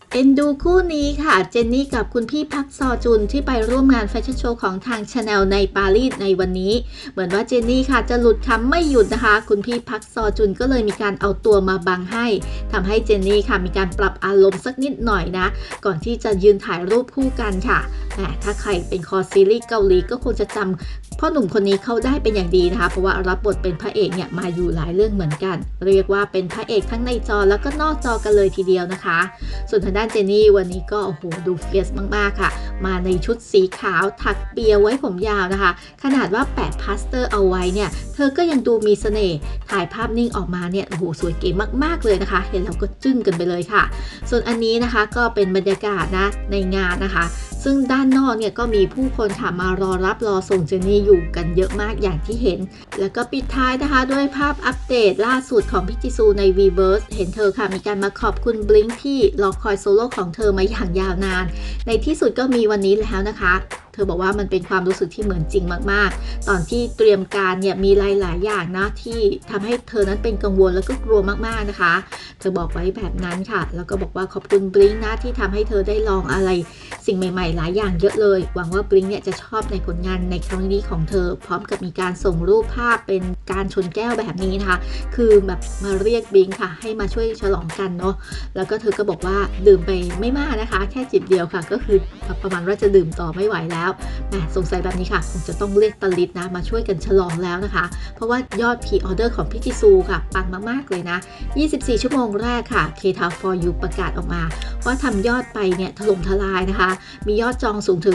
เอ็นดูคู่นี้ค่ะเจนนี่กับคุณพี่พักซอจุนที่ไปร่วมงานแฟชั่นโชว์ของทางชาแนลในปารีสในวันนี้เหมือนว่าเจนนี่ค่ะจะหลุดคำไม่หยุดนะคะคุณพี่พักซอจุนก็เลยมีการเอาตัวมาบังให้ทำให้เจนนี่ค่ะมีการปรับอารมณ์สักนิดหน่อยนะก่อนที่จะยืนถ่ายรูปคู่กันค่ะถ้าใครเป็นคอซีรีส์เกาหลีก็คงจะจำพ่อหนุ่มคนนี้เขาได้เป็นอย่างดีนะคะเพราะว่ารับบทเป็นพระเอกเนี่ยมาอยู่หลายเรื่องเหมือนกันเรียกว่าเป็นพระเอกทั้งในจอแล้วก็นอกจอกันเลยทีเดียวนะคะส่วนทางด้านเจนนี่วันนี้ก็โอ้โหดูเฟียสมากๆค่ะมาในชุดสีขาวถักเปียไว้ผมยาวนะคะขนาดว่าแปะพลาสเตอร์เอาไว้เนี่ยเธอก็ยังดูมีเสน่ห์ถ่ายภาพนิ่งออกมาเนี่ยโอ้โหสวยเก๋มากๆเลยนะคะเห็นแล้วก็จึ้งกันไปเลยค่ะส่วนอันนี้นะคะก็เป็นบรรยากาศนะในงานนะคะซึ่งด้านนอกเนี่ยก็มีผู้คนค่ะมารอรับรอส่งเจนนี่อยู่กันเยอะมากอย่างที่เห็นแล้วก็ปิดท้ายนะคะด้วยภาพอัปเดตล่าสุดของพิจิซูใน Weverse เห็นเธอค่ะมีการมาขอบคุณ Blink ที่รอคอยโซโล่ของเธอมาอย่างยาวนานในที่สุดก็มีวันนี้แล้วนะคะเธอบอกว่ามันเป็นความรู้สึกที่เหมือนจริงมากๆตอนที่เตรียมการเนี่ยมีหลายๆอย่างนะที่ทำให้เธอนั้นเป็นกังวลแล้วก็กลัวมากๆนะคะเธอบอกไว้แบบนั้นค่ะแล้วก็บอกว่าขอบคุณ Blink นะที่ทำให้เธอได้ลองอะไรสิ่งใหม่ๆหลายอย่างเยอะเลยหวังว่า Blink เนี่ยจะชอบในผลงานในครั้งนี้ของเธอพร้อมกับมีการส่งรูปภาพเป็นการชนแก้วแบบนี้นะคะคือแบบมาเรียก Blink ค่ะให้มาช่วยฉลองกันเนาะแล้วก็เธอก็บอกว่าดื่มไปไม่มากนะคะแค่จิบเดียวค่ะก็คือประมาณว่าจะดื่มต่อไม่ไหวแล้วสงสัยแบบนี้ค่ะคงจะต้องเรียกตลิดนะมาช่วยกันฉลองแล้วนะคะเพราะว่ายอดพรีออเดอร์ของพิจิซูค่ะปังมากๆเลยนะ24 ชั่วโมงแรกค่ะ K-Town for You ประกาศออกมาว่าทำยอดไปเนี่ยถล่มทลายนะคะมียอดจองสูงถึง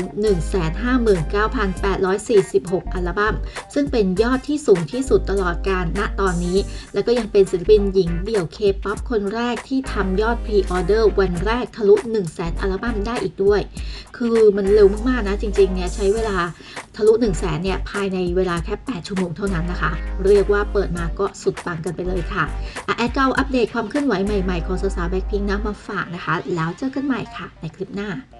159,846 อัลบั้มซึ่งเป็นยอดที่สูงที่สุดตลอดกาลณตอนนี้แล้วก็ยังเป็นศิลปินหญิงเดี่ยว K-POP คนแรกที่ทำยอดพรีออเดอร์วันแรกทะลุ 100,000 อัลบั้มได้อีกด้วยคือมันเร็วมากๆนะจริงๆเนี่ยใช้เวลาทะลุ 100,000 เนี่ยภายในเวลาแค่ 8 ชั่วโมงเท่านั้นนะคะเรียกว่าเปิดมาก็สุดปังกันไปเลยค่ะแอดเก้าอัปเดตความเคลื่อนไหวใหม่ๆของสาวๆ Blackpink นะมาฝากนะคะแล้วเจอกันใหม่ค่ะในคลิปหน้า